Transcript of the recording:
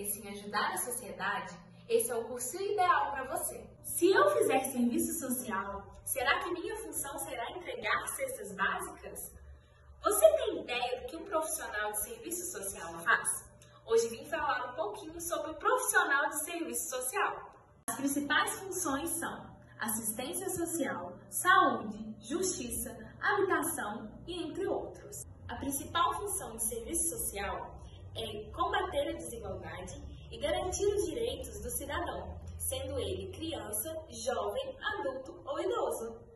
interesse em ajudar a sociedade, esse é o curso ideal para você. Se eu fizer serviço social, será que minha função será entregar cestas básicas? Você tem ideia do que um profissional de serviço social faz? Hoje vim falar um pouquinho sobre o profissional de serviço social. As principais funções são assistência social, saúde, justiça, habitação e entre outros. A principal função de serviço social é combater a desigualdade e garantir os direitos do cidadão, sendo ele criança, jovem, adulto ou idoso.